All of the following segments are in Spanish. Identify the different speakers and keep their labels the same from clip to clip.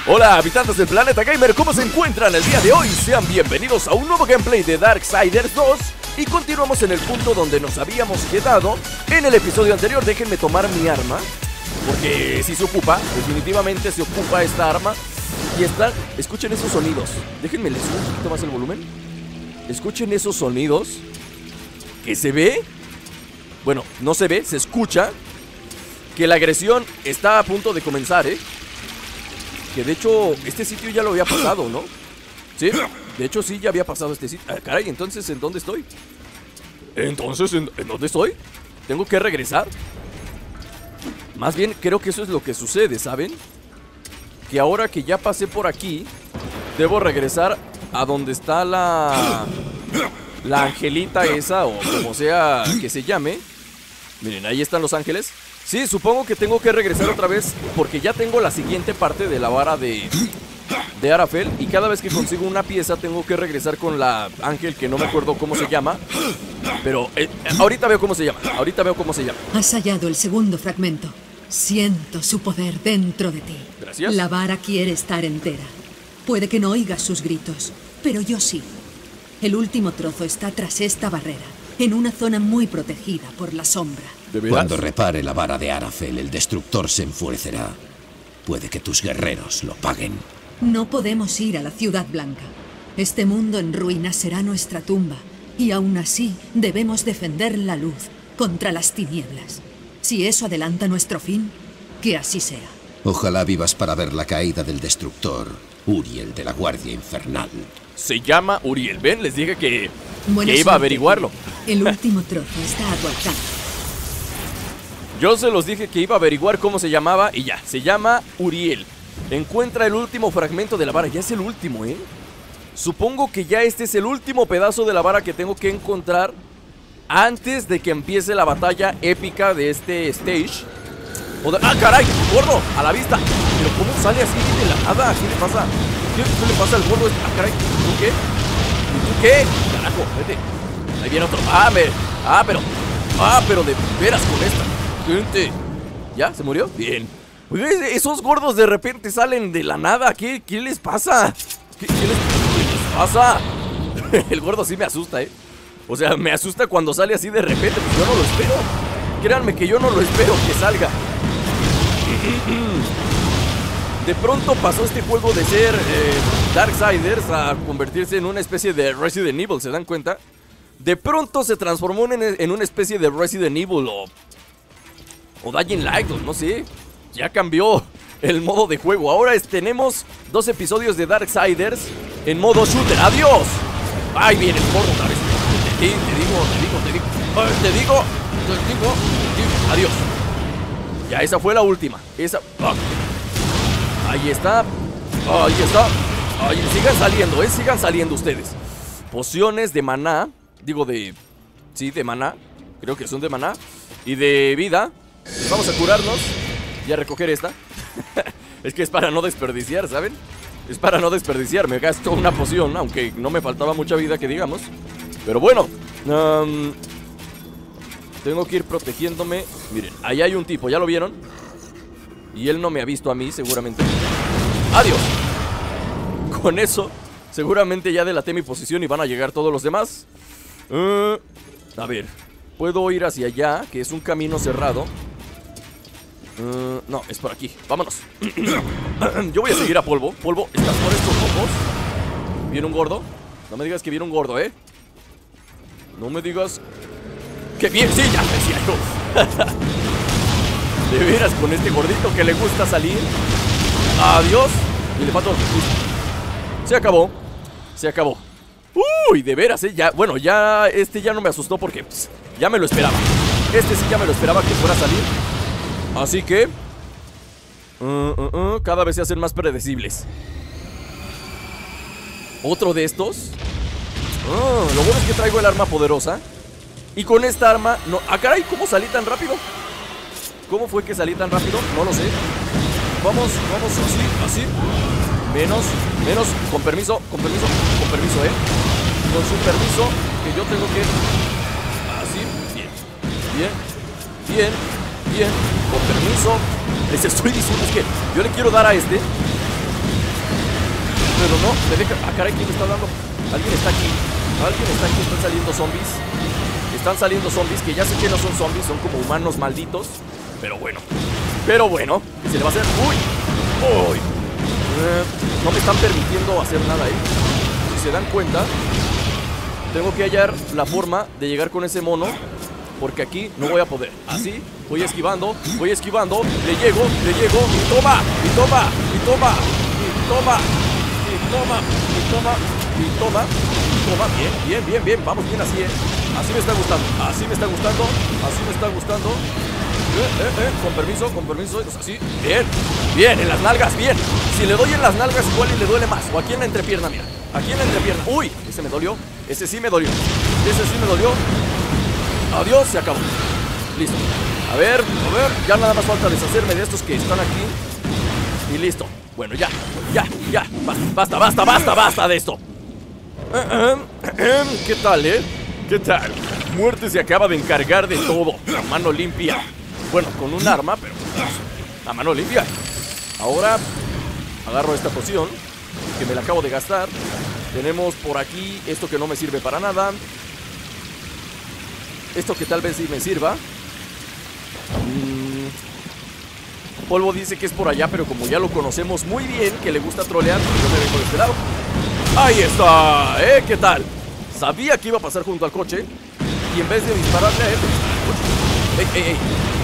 Speaker 1: Hola habitantes del planeta gamer, ¿cómo se encuentran el día de hoy? Sean bienvenidos a un nuevo gameplay de Darksiders 2. Y continuamos en el punto donde nos habíamos quedado en el episodio anterior. Déjenme tomar mi arma, porque si se ocupa, definitivamente se ocupa esta arma. Y está, escuchen esos sonidos. Déjenme les subo un poquito más el volumen. Escuchen esos sonidos. ¿Que se ve? Bueno, no se ve, se escucha que la agresión está a punto de comenzar, que de hecho, este sitio ya lo había pasado, ¿no? Sí, de hecho sí, ya había pasado este sitio. Caray, entonces, ¿en dónde estoy? Entonces, ¿en dónde estoy? ¿Tengo que regresar? Más bien, creo que eso es lo que sucede, ¿saben? Que ahora que ya pasé por aquí, debo regresar a donde está la angelita esa, o como sea que se llame. Miren, ahí están los ángeles. Sí, supongo que tengo que regresar otra vez, porque ya tengo la siguiente parte de la vara de Arafel. Y cada vez que consigo una pieza tengo que regresar con la ángel, que no me acuerdo cómo se llama. Pero ahorita veo cómo se llama.
Speaker 2: Has hallado el segundo fragmento. Siento su poder dentro de ti.
Speaker 1: Gracias.
Speaker 2: La vara quiere estar entera. Puede que no oigas sus gritos, pero yo sí. El último trozo está tras esta barrera, en una zona muy protegida por la sombra.
Speaker 3: Cuando repare la vara de Arafel, el destructor se enfurecerá. Puede que tus guerreros lo paguen.
Speaker 2: No podemos ir a la Ciudad Blanca. Este mundo en ruinas será nuestra tumba, y aún así debemos defender la luz contra las tinieblas. Si eso adelanta nuestro fin, que así sea.
Speaker 3: Ojalá vivas para ver la caída del destructor, Uriel de la Guardia Infernal.
Speaker 1: Se llama Uriel, ¿ven? Les dije que
Speaker 2: Buena
Speaker 1: iba a
Speaker 2: suerte.
Speaker 1: averiguarlo.
Speaker 2: El último trozo está a tu alcance.
Speaker 1: Yo se los dije que iba a averiguar cómo se llamaba y ya, se llama Uriel. Encuentra el último fragmento de la vara, ya es el último, Supongo que ya este es el último pedazo de la vara que tengo que encontrar antes de que empiece la batalla épica de este stage. ¡Ah, caray! ¡Gordo! ¡A la vista! ¿Pero cómo sale así de la nada? ¿Qué le pasa? ¿Qué le pasa al gordo? ¡Ah, caray! ¿Tú qué? ¿Tú qué? ¡Carajo! Vete. Ahí viene otro. Pero de veras con esta gente. ¿Ya? ¿Se murió? Bien. Oye, esos gordos de repente salen de la nada. ¿Qué les pasa? ¿Qué les pasa? El gordo sí me asusta, O sea, me asusta cuando sale así de repente, pues yo no lo espero. Créanme que yo no lo espero que salga. De pronto pasó este juego de ser Darksiders a convertirse en una especie de Resident Evil, ¿se dan cuenta? De pronto se transformó en una especie de Resident Evil o Dying Light, no sé. Ya cambió el modo de juego. Ahora tenemos 2 episodios de Darksiders en modo shooter. ¡Adiós! ¡Ay, viene el gordo otra vez! Te digo. Adiós. Ya, esa fue la última. Ahí está. Sigan saliendo ustedes. Pociones de maná. Sí, de maná. Creo que son de maná. Y de vida. Vamos a curarnos y a recoger esta. Es que es para no desperdiciar, ¿saben? Es para no desperdiciar. Me gasto una poción, aunque no me faltaba mucha vida, que digamos. Pero bueno, tengo que ir protegiéndome. Miren, ahí hay un tipo, ¿ya lo vieron? Y él no me ha visto a mí, seguramente. ¡Adiós! Con eso, seguramente ya delaté mi posición y van a llegar todos los demás. A ver, puedo ir hacia allá, que es un camino cerrado. No, es por aquí, vámonos. Yo voy a seguir a Polvo. Polvo, ¿estás por estos ojos? ¿Viene un gordo? No me digas que viene un gordo, No me digas que bien, sí, ya decía yo. De veras, con este gordito que le gusta salir. Adiós. Y le pato. Se acabó. Uy, de veras, ya, bueno, ya ya no me asustó porque pues, ya me lo esperaba. Sí ya me lo esperaba que fuera a salir. Así que cada vez se hacen más predecibles. Otro de estos. Lo bueno es que traigo el arma poderosa. Y con esta arma no... ¡Ah, caray! ¿Cómo salí tan rápido? ¿Cómo fue que salí tan rápido? No lo sé. Vamos, así. Menos, con permiso, Con su permiso, que yo tengo que... Así, bien. Con permiso. Les estoy diciendo, es que yo le quiero dar a este. Pero no, me deja... Ah, caray, ¿quién me está dando? Alguien está aquí. Alguien está aquí, están saliendo zombies. Están saliendo zombies, que ya sé que no son zombies, son como humanos malditos. Pero bueno, ¿qué se le va a hacer? ¡Uy! ¡Uy! No me están permitiendo hacer nada, Si se dan cuenta, tengo que hallar la forma de llegar con ese mono, porque aquí no voy a poder. Así, voy esquivando, le llego, y toma, y toma, y toma, y toma, y toma, y toma, y toma, y toma. Bien, bien, vamos bien así, Así me está gustando, así me está gustando, así me está gustando. Con permiso, así, bien, en las nalgas, bien. Si le doy en las nalgas igual y le duele más. O aquí en la entrepierna, mira, aquí en la entrepierna. Uy, ese me dolió, ese sí me dolió. Adiós, se acabó. Listo. A ver, ya nada más falta deshacerme de estos que están aquí. Y listo. Bueno, ya. Basta de esto. ¿Qué tal, ¿Qué tal? Muerte se acaba de encargar de todo. A mano limpia. Bueno, con un arma, pero a mano limpia. Ahora agarro esta poción, que me la acabo de gastar. Tenemos por aquí esto que no me sirve para nada. Esto que tal vez sí me sirva. Polvo dice que es por allá, pero como ya lo conocemos muy bien, que le gusta trolear, yo me vengo de este lado. ¡Ahí está! ¿Qué tal? Sabía que iba a pasar junto al coche, y en vez de dispararle a él, ¡Ey!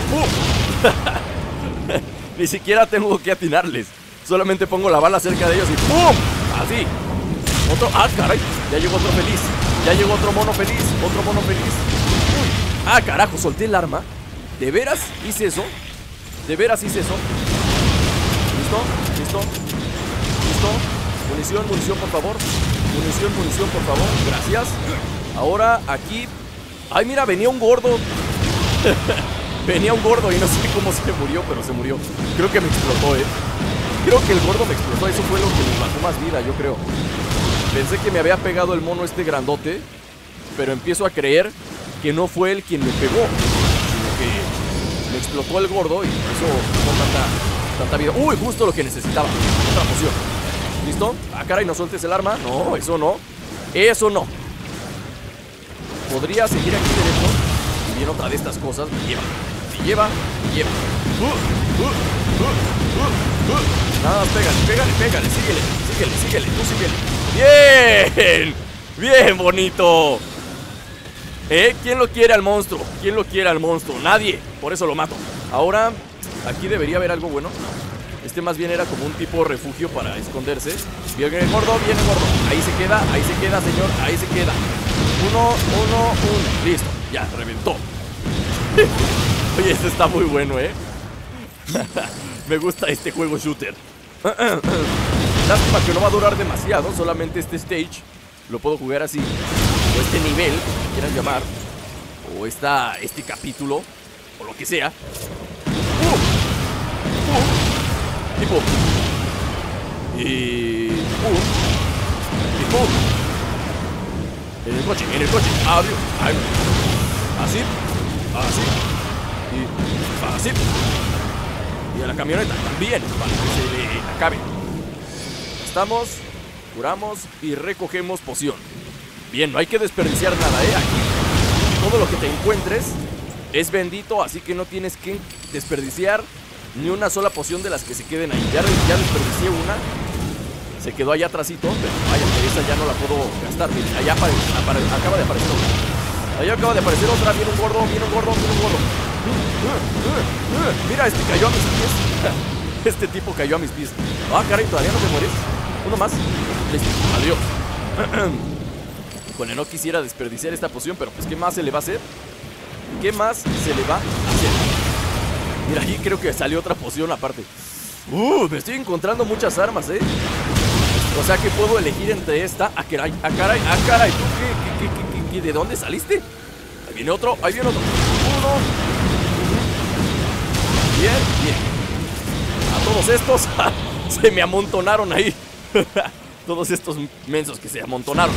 Speaker 1: Ni siquiera tengo que atinarles. Solamente pongo la bala cerca de ellos y ¡pum! Así. Otro... ¡Ah, caray! Ya llegó otro feliz. Ya llegó otro mono feliz. Uy. ¡Ah, carajo! Solté el arma. ¿De veras hice eso? ¿Listo? Munición, por favor. Munición, por favor. Gracias. Ahora aquí... ¡Ay, mira! Venía un gordo. Venía un gordo y no sé cómo se murió, pero se murió. Creo que me explotó, Creo que el gordo me explotó. Eso fue lo que me bajó más vida, yo creo. Pensé que me había pegado el mono este grandote, pero empiezo a creer que no fue él quien me pegó, sino que me explotó el gordo y por eso no tanta vida. ¡Uy! Justo lo que necesitaba. Otra poción. ¿Listo? Ah, caray, no sueltes el arma. No, eso no. Podría seguir aquí derecho. Y viene otra de estas cosas. Me lleva. Nada más pégale. Síguele. Tú síguele. Bien, bonito. ¿Quién lo quiere al monstruo? Nadie. Por eso lo mato. Ahora, aquí debería haber algo bueno. Este más bien era como un tipo refugio para esconderse. Viene el gordo. Ahí se queda, señor. Ahí se queda. Uno. Listo, ya, reventó. Oye, este está muy bueno, Me gusta este juego shooter. Lástima que no va a durar demasiado. Solamente este stage lo puedo jugar así. O este nivel, como quieran llamar. O este capítulo. O lo que sea. Y pum. Y pum. En el coche. Adiós. Así. Y así. Y a la camioneta también, para que se le acabe. Estamos, curamos y recogemos poción. Bien, no hay que desperdiciar nada, Aquí todo lo que te encuentres es bendito, así que no tienes que desperdiciar ni una sola poción de las que se queden ahí. Ya desperdicié una. Se quedó allá atrásito, pero vaya, que esa ya no la puedo gastar. Miren, allá acaba de aparecer otra. Allá acaba de aparecer otra. Viene un gordo. Mira, este cayó a mis pies. Este tipo cayó a mis pies. Ah, caray, ¿todavía no te mueres? Uno más. Listo, adiós. Híjole, no quisiera desperdiciar esta poción, pero pues ¿qué más se le va a hacer? Mira, ahí creo que salió otra poción aparte. Me estoy encontrando muchas armas, O sea que puedo elegir entre esta. Ah, caray. ¿Tú qué? ¿De dónde saliste? Ahí viene otro. Uno. Bien. A todos estos se me amontonaron ahí. Todos estos mensos que se amontonaron.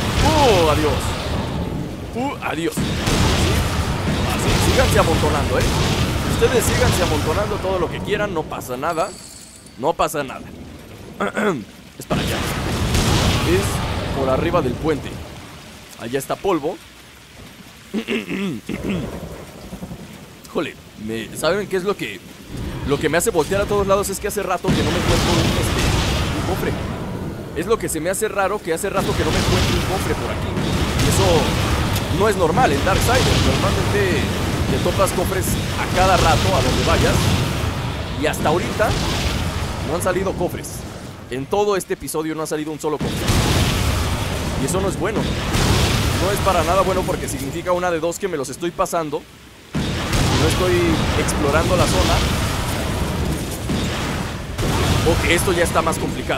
Speaker 1: Adiós. Así, síganse amontonando, Ustedes síganse amontonando todo lo que quieran. No pasa nada. Es para allá. es por arriba del puente. Allá está polvo. Híjole, ¿saben qué es lo que me hace voltear a todos lados? Es que hace rato que no me encuentro un cofre. Es lo que se me hace raro, que hace rato que no me encuentro un cofre por aquí. Y eso no es normal en Darksiders. Normalmente te topas cofres a cada rato a donde vayas. Y hasta ahorita no han salido cofres. En todo este episodio no ha salido un solo cofre. Y eso no es bueno. No es para nada bueno, porque significa una de dos: que me los estoy pasando, no estoy explorando la zona, o que esto ya está más complicado.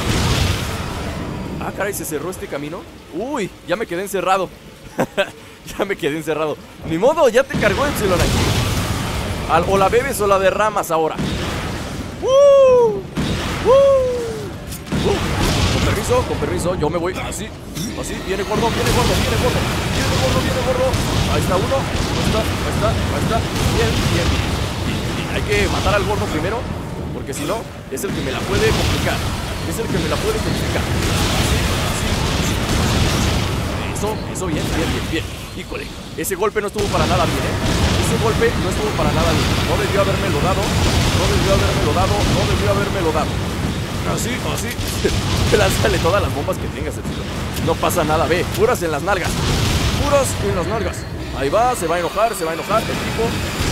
Speaker 1: Ah, caray, se cerró este camino. Uy, ya me quedé encerrado. Ya me quedé encerrado. Ni modo, ya te cargó Epsilon aquí. O la bebes o la derramas ahora. Con permiso, yo me voy así. Así, viene gordo. Ahí está uno. Ahí está. Bien. Hay que matar al gordo primero, porque si no, es el que me la puede complicar. Eso, bien. Híjole, ese golpe no estuvo para nada bien, Ese golpe no estuvo para nada bien. No debió habérmelo dado. Así. Lánzale todas las bombas que tengas, no pasa nada, ve. Puras en las nalgas. Ahí va, se va a enojar el tipo.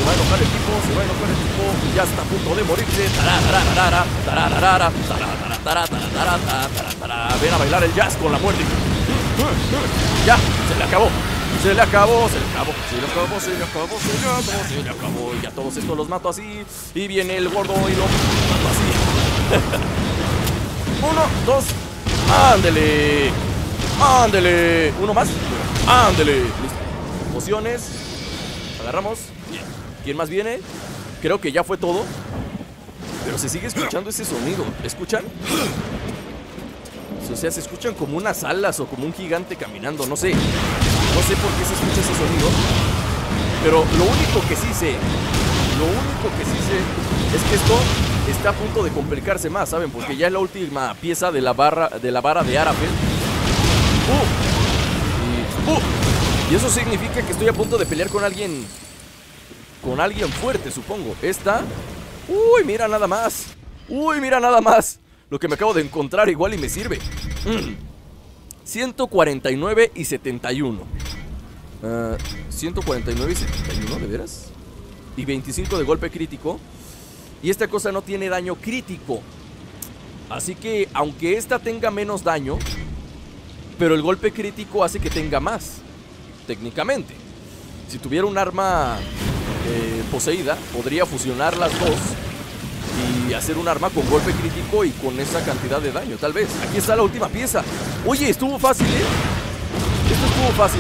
Speaker 1: Y ya está a punto de morirse. Ven a bailar el jazz con la muerte. Ya, se le acabó. Y a todos estos los mato así. Y viene el gordo y lo mato así. 1, 2. Ándele. Uno más. Ándele. Listo. Pociones. Agarramos. Bien. ¿Quién más viene? Creo que ya fue todo. Pero se sigue escuchando ese sonido. ¿Escuchan? O sea, se escuchan como unas alas o como un gigante caminando. No sé por qué se escucha ese sonido. Pero lo único que sí sé es que esto está a punto de complicarse más, ¿saben? Porque ya es la última pieza de la vara de Arafel. Y eso significa que estoy a punto de pelear con alguien fuerte, supongo. Esta. Uy, mira nada más. Lo que me acabo de encontrar igual y me sirve. 149 y 71. 149 y 71, ¿de veras? Y 25 de golpe crítico. Y esta cosa no tiene daño crítico. Así que, aunque esta tenga menos daño, pero el golpe crítico hace que tenga más. Técnicamente, si tuviera un arma poseída, podría fusionar las dos y hacer un arma con golpe crítico y con esa cantidad de daño, tal vez. Aquí está la última pieza. Oye, estuvo fácil, Esto estuvo fácil.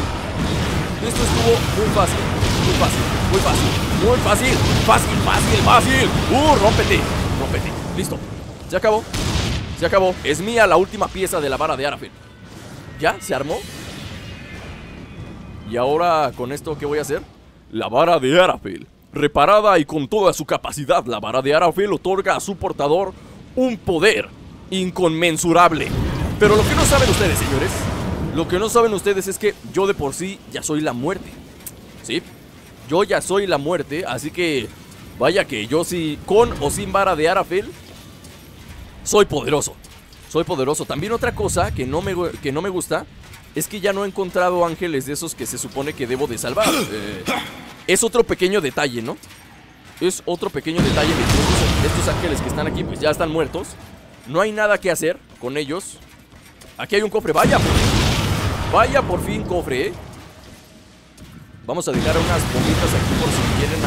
Speaker 1: Muy fácil. Rómpete. Listo. Se acabó. Es mía la última pieza de la vara de Arafel. ¿Ya? ¿Se armó? Y ahora, con esto, ¿qué voy a hacer? La vara de Arafel. Reparada y con toda su capacidad, la vara de Arafel otorga a su portador un poder inconmensurable. Pero lo que no saben ustedes, señores, es que yo de por sí ya soy la muerte. ¿Sí? Yo ya soy la muerte, así que vaya que yo sí, con o sin vara de Arafel, soy poderoso. También otra cosa que no me gusta es que ya no he encontrado ángeles de esos que se supone que debo de salvar. Es otro pequeño detalle, ¿no? De que estos ángeles que están aquí pues ya están muertos. No hay nada que hacer con ellos. Aquí hay un cofre, vaya por fin cofre, Vamos a dejar unas bombitas aquí por si vienen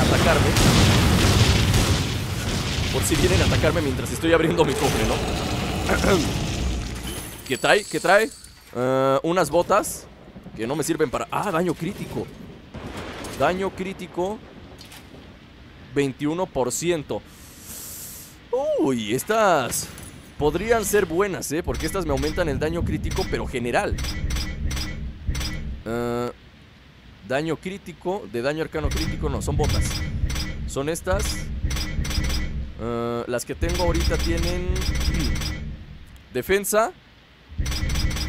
Speaker 1: a atacarme. Mientras estoy abriendo mi cofre, ¿no? ¿Qué trae? Unas botas que no me sirven para... daño crítico. 21%. Uy, estas podrían ser buenas, porque estas me aumentan el daño crítico, pero general. Daño crítico, de daño arcano crítico, no, son botas. Son estas. Las que tengo ahorita tienen defensa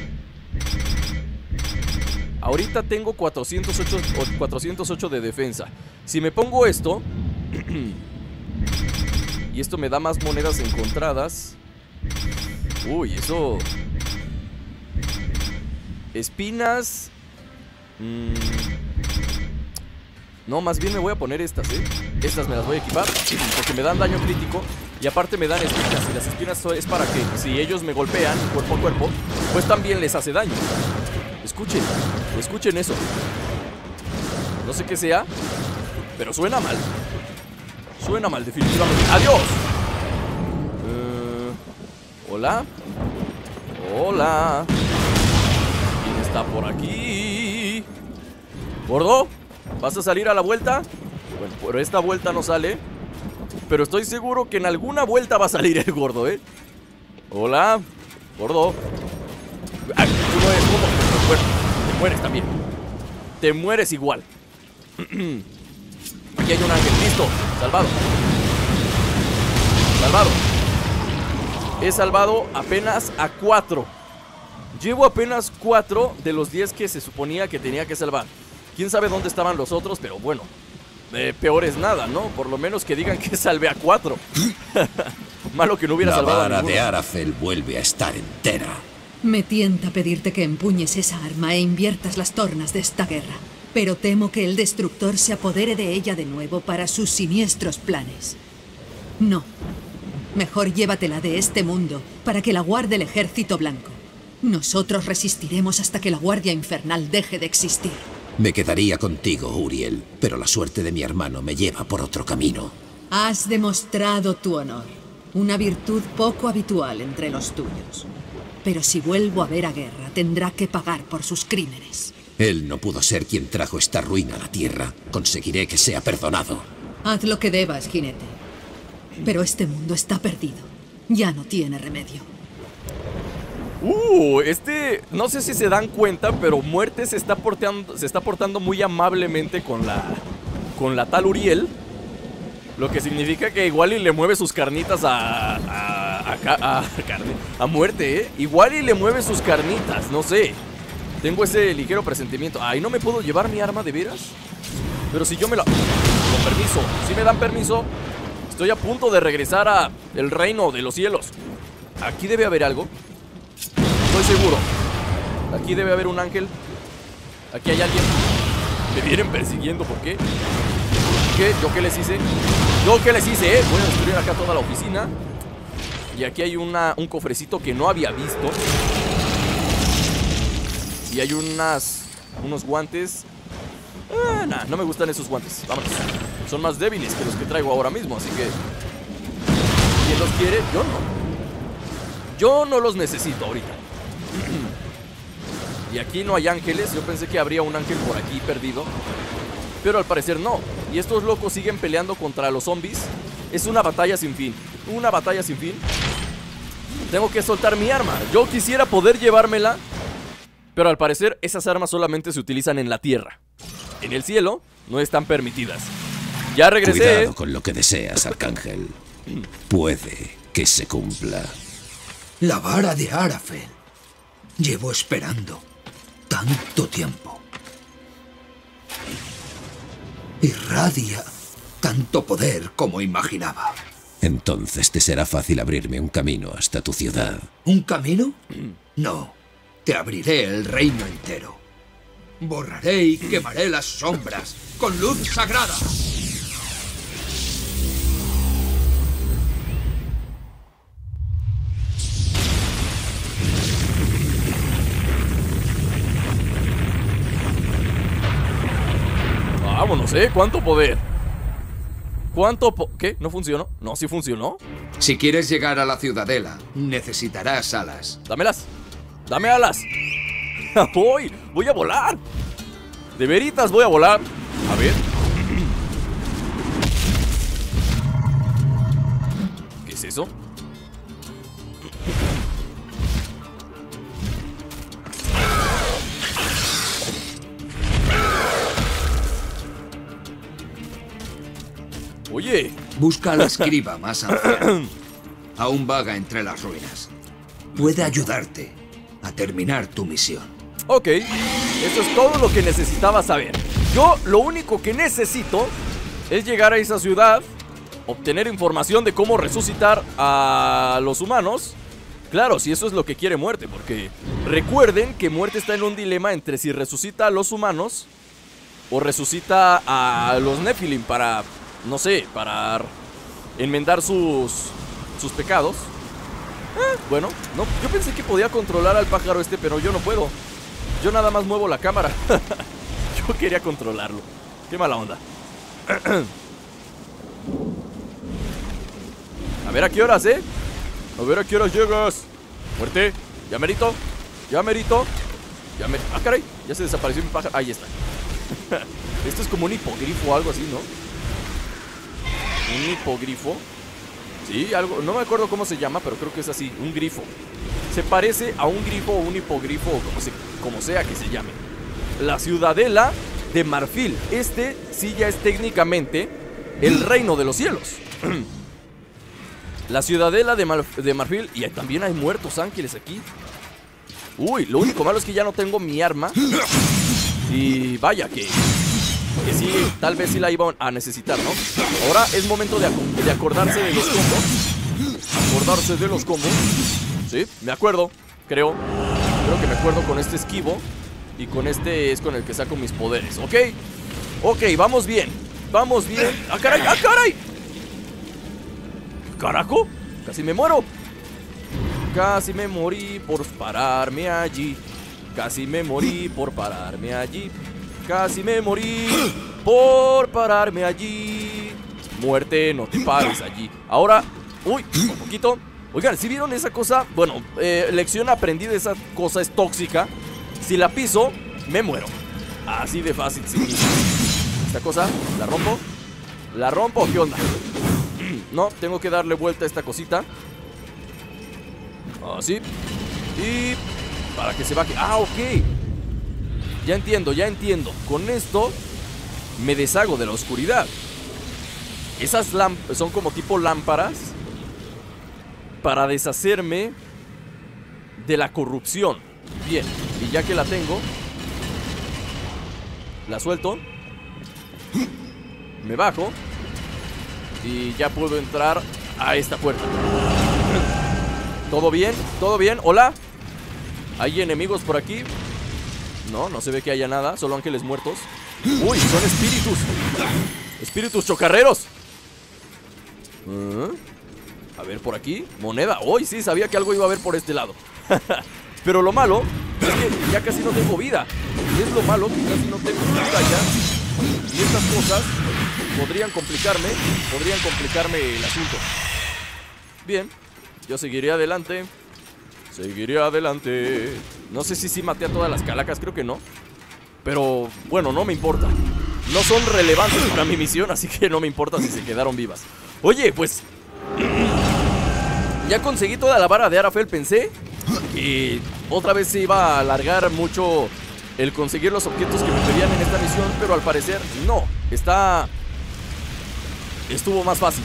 Speaker 1: Ahorita tengo 408 de defensa. Si me pongo esto y esto me da más monedas encontradas. Uy, eso. Espinas. No, más bien me voy a poner estas, Estas me las voy a equipar porque me dan daño crítico. Y aparte me dan espinas. Y las espinas es para que si ellos me golpean cuerpo a cuerpo, pues también les hace daño. Escuchen eso. No sé qué sea, pero suena mal. Suena mal, definitivamente. ¡Adiós! Hola. Hola. ¿Quién está por aquí? ¿Gordo? ¿Vas a salir a la vuelta? Bueno, por esta vuelta no sale, pero estoy seguro que en alguna vuelta va a salir el gordo, Hola, gordo. Ay, tú no eres como. Bueno, te mueres también. Te mueres igual. Aquí hay un ángel, listo. Salvado. Salvado. He salvado apenas a 4. Llevo apenas 4 de los 10 que se suponía que tenía que salvar. Quién sabe dónde estaban los otros, pero bueno, peor es nada, ¿no? Por lo menos que digan que salvé a 4. Malo que no hubiera salvado a ninguno.
Speaker 3: La vara de Arafel vuelve a estar entera.
Speaker 2: Me tienta pedirte que empuñes esa arma e inviertas las tornas de esta guerra, pero temo que el destructor se apodere de ella de nuevo para sus siniestros planes. No. Mejor llévatela de este mundo para que la guarde el Ejército Blanco. Nosotros resistiremos hasta que la Guardia Infernal deje de existir.
Speaker 3: Me quedaría contigo, Uriel, pero la suerte de mi hermano me lleva por otro camino.
Speaker 2: Has demostrado tu honor, una virtud poco habitual entre los tuyos. Pero si vuelvo a ver a Guerra, tendrá que pagar por sus crímenes.
Speaker 3: Él no pudo ser quien trajo esta ruina a la tierra. Conseguiré que sea perdonado.
Speaker 2: Haz lo que debas, jinete. Pero este mundo está perdido. Ya no tiene remedio.
Speaker 1: No sé si se dan cuenta, pero Muerte se está portando muy amablemente con la tal Uriel. Lo que significa que igual y le mueve sus carnitas a Muerte, Igual y le mueve sus carnitas, no sé. Tengo ese ligero presentimiento. Ay, ¿no me puedo llevar mi arma de veras? Pero si yo me la... Con permiso, si me dan permiso. Estoy a punto de regresar a el reino de los cielos. Aquí debe haber algo. Estoy seguro. Aquí debe haber un ángel. Aquí hay alguien. Me vienen persiguiendo, ¿por qué? ¿Qué? ¿Yo qué les hice? ¿Yo qué les hice, Voy a destruir acá toda la oficina. Y aquí hay un cofrecito que no había visto. Y hay unos guantes. Nah, no me gustan esos guantes. Vámonos. Son más débiles que los que traigo ahora mismo, así que... ¿Quién los quiere? Yo no. Yo no los necesito ahorita. Y aquí no hay ángeles. Yo pensé que habría un ángel por aquí perdido, pero al parecer no. Y estos locos siguen peleando contra los zombies. Es una batalla sin fin. Una batalla sin fin. Tengo que soltar mi arma. Yo quisiera poder llevármela, pero al parecer esas armas solamente se utilizan en la tierra. En el cielo no están permitidas. Ya regresé.
Speaker 3: Cuidado con lo que deseas, Arcángel. Puede que se cumpla.
Speaker 4: La vara de Arafel. Llevo esperando tanto tiempo. Irradia tanto poder como imaginaba.
Speaker 3: Entonces te será fácil abrirme un camino hasta tu ciudad.
Speaker 4: ¿Un camino? No. Te abriré el reino entero. Borraré y quemaré las sombras con luz sagrada.
Speaker 1: Vámonos, ¿cuánto poder? ¿Qué? ¿No funcionó? No, sí funcionó.
Speaker 4: Si quieres llegar a la ciudadela, necesitarás alas.
Speaker 1: Dámelas. Dame alas. Voy a volar. De veritas voy a volar. A ver. ¿Qué es eso? Oye.
Speaker 4: Busca a la escriba más anciana. Aún vaga entre las ruinas. Puede ayudarte a terminar tu misión.
Speaker 1: Ok, eso es todo lo que necesitaba saber. Yo lo único que necesito es llegar a esa ciudad, obtener información de cómo resucitar a los humanos. Claro, si eso es lo que quiere Muerte, porque recuerden que Muerte está en un dilema entre si resucita a los humanos o resucita a los Nephilim para, no sé, para enmendar sus pecados. Bueno, no, yo pensé que podía controlar al pájaro este, pero yo no puedo. Yo nada más muevo la cámara. Yo quería controlarlo. Qué mala onda. A ver a qué horas, a ver a qué horas llegas. Muerte, ya merito. Ya merito. Ah, caray, ya se desapareció mi pájaro. Ahí está. Esto es como un hipogrifo o algo así, ¿no? Un hipogrifo. Sí, algo, no me acuerdo cómo se llama, pero creo que es así, un grifo. Se parece a un grifo o un hipogrifo, o como sea que se llame. La ciudadela de Marfil. Este sí ya es técnicamente el reino de los cielos. La ciudadela de Marfil. Y también hay muertos ángeles aquí. Uy, lo único malo es que ya no tengo mi arma. Y vaya que sí, tal vez sí la iba a necesitar, ¿no? Ahora es momento de acordarse de los combos. Acordarse de los combos. Sí, me acuerdo, creo que me acuerdo con este esquivo. Y con este es con el que saco mis poderes, ¿ok? Ok, vamos bien. Vamos bien. ¡Ah, caray! ¡Ah, caray! ¡Carajo! Casi me muero. Casi me morí por pararme allí. Casi me morí por pararme allí. Casi me morí por pararme allí. Muerte, no te pares allí. Ahora, uy, un poquito. Oigan, ¿sí vieron esa cosa? Bueno, lección aprendida, esa cosa es tóxica. Si la piso, me muero. Así de fácil, sí. Esta cosa, ¿la rompo? ¿La rompo? ¿Qué onda? No, tengo que darle vuelta a esta cosita. Así. Y para que se baje. Ah, ok. Ya entiendo, ya entiendo. Con esto me deshago de la oscuridad. Esas son como tipo lámparas para deshacerme de la corrupción. Bien, y ya que la tengo, la suelto, me bajo y ya puedo entrar a esta puerta. ¿Todo bien? ¿Todo bien? ¿Hola? ¿Hay enemigos por aquí? No, no se ve que haya nada, solo ángeles muertos. ¡Uy! Son espíritus. Espíritus chocarreros. A ver, por aquí, moneda. Uy, sí, sabía que algo iba a haber por este lado. Pero lo malo es que ya casi no tengo vida. Y es lo malo, que casi no tengo vida ya. Y estas cosas podrían complicarme el asunto. Bien, yo seguiré adelante. Seguiré adelante. No sé si maté a todas las calacas, creo que no. Pero bueno, no me importa. No son relevantes para mi misión, así que no me importa si se quedaron vivas. Oye, pues ya conseguí toda la vara de Arafel. Pensé que otra vez se iba a alargar mucho el conseguir los objetos que me pedían en esta misión, pero al parecer no. Estuvo más fácil.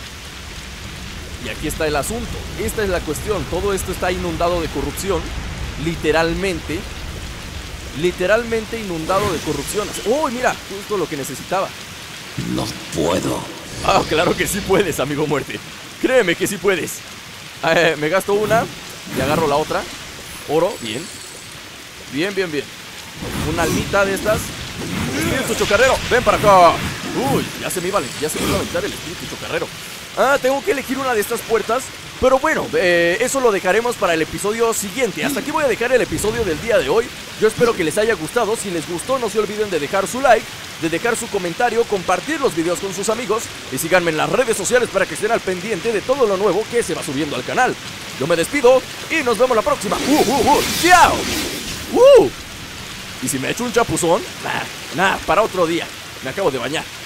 Speaker 1: Y aquí está el asunto. Esta es la cuestión. Todo esto está inundado de corrupción. Literalmente. Literalmente inundado de corrupción. ¡Oh, mira! Justo lo que necesitaba.
Speaker 3: No puedo.
Speaker 1: Ah, claro que sí puedes, amigo Muerte. Créeme que sí puedes. Me gasto una y agarro la otra. Oro, bien. Bien, bien, bien. Una almita de estas. Espíritu chocarrero, ven para acá. Uy, ya se me iba a aventar el espíritu chocarrero. Ah, tengo que elegir una de estas puertas. Pero bueno, eso lo dejaremos para el episodio siguiente. Hasta aquí voy a dejar el episodio del día de hoy. Yo espero que les haya gustado. Si les gustó, no se olviden de dejar su like, de dejar su comentario, compartir los videos con sus amigos y síganme en las redes sociales para que estén al pendiente de todo lo nuevo que se va subiendo al canal. Yo me despido y nos vemos la próxima. ¡Chao! Y si me echo un chapuzón, para otro día. Me acabo de bañar.